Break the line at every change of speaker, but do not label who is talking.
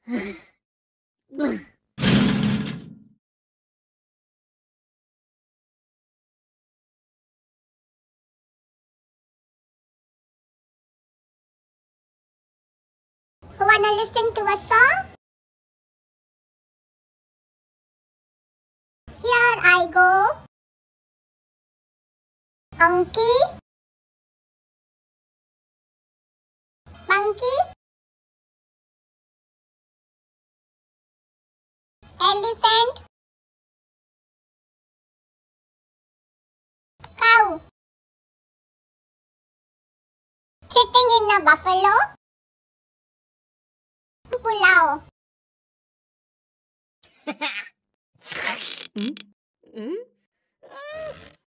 Wanna listen to a song? Here I go. Monkey, monkey, elephant, cow, sitting in a buffalo, pulao.
Hmm?